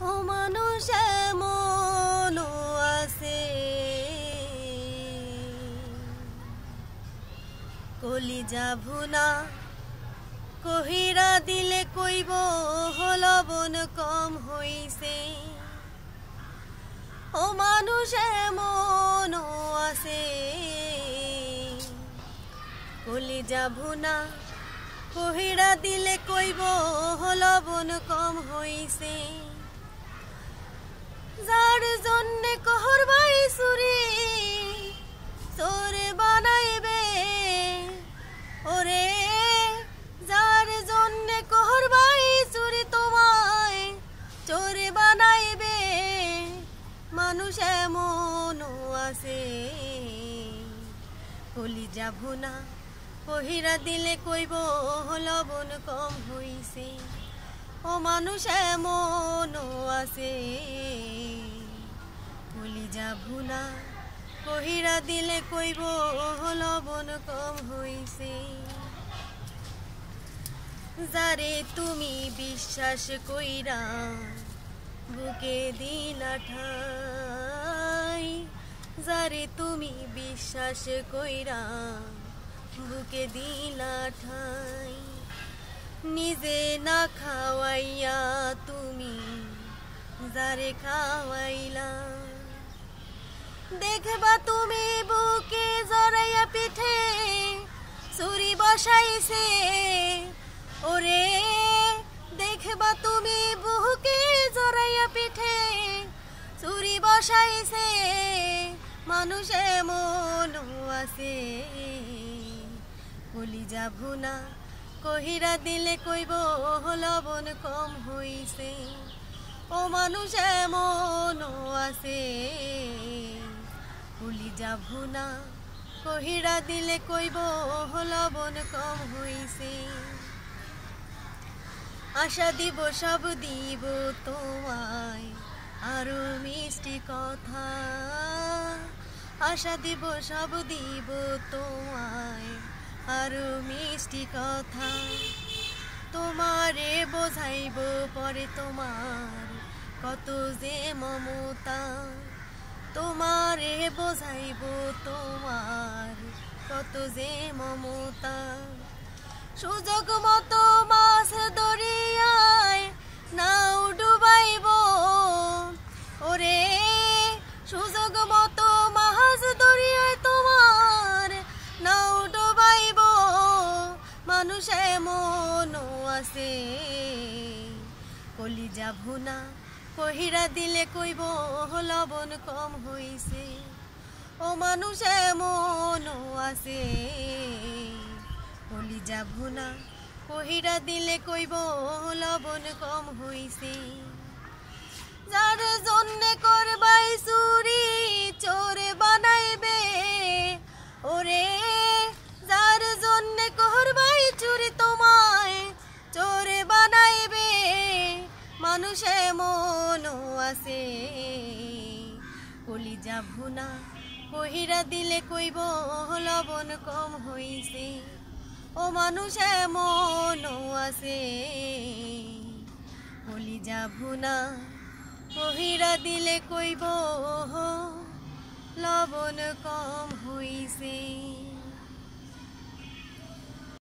ও মানুষ এমনও আছে কলিজা ভুনা কহিরা দিলে কইব লবণ কম হইছে। ও মানুষ এমনও আছে কলিজা ভুনা কহিরা দিলে কইব লবণ কম হইছে। যার জন্যে কহর ভাই চুরি চোর বানাইবে ওরে, যার জন্যে কহর ভাই চুরি তোমায় চোর বানাইবে। মানুষ এমনও আছে কলিজা ভুনা কহিরা দিলে কইব লবণ কম হইছে। ও মানুষ এমনও আছে কলিজা ভুনা কহিরা দিলে কইব লবণ কম হইছে। যারে তুমি বিশ্বাস কইরা বুকে দিলা ঠাই, যারে তুমি বিশ্বাস কইরা বুকে দিলা ঠাই, নিজে না খাওয়াইয়া তুমি যারে খাওয়াইলা। দেখবা তুমি বুকে জড়াইয়া পিঠে ছুরি বসাইছে ওরে, দেখবা তুমি বুকে জড়াইয়া পিঠে ছুরি বসাইছে। মানুষ এমনও আছে কলিজা ভুনা কহিরা দিলে কইব লবণ কম হইছে। ও মানুষ এমনও আছে কলিজা ভুনা কহিরা দিলে কইব লবণ কম হইছে। আশা দিব সব দিব তোমায় আরো মিষ্টি কথা, আশা দিব সব দিব তোমায় আরো মিষ্টি কথা। তোমারে বোঝাইব পরে তোমার কত যে মমতা, তোমারে বোঝাইব তোমার কত যে মমতা। সুযোগ মতো মাছ দরিয়ায় নাও ডুবাইব ওরে, সুযোগ মতো মাছ দরিয়ায় তোমার নাও ডুবাইব। মানুষ এমনও আছে কলিজা ভুনা কহিরা দিলে কইব লবণ কম হইছে। ও মানুষ এমনও আছে কলিজা ভুনা কহিরা দিলে কইব লবণ কম হইছে। যার জন্যে করবাই চুরি চোর বানাইবে ওরে, যার জন্যে করবাই চুরি তোমায় চোর বানাইবে। মানুষ এমনও আছে কলিজা ভুনা কহিরা দিলে কইব লবণ কম হইছে। ও মানুষ এমনও আছে কলিজা ভুনা কহিরা দিলে কইব লবণ কম হইছে।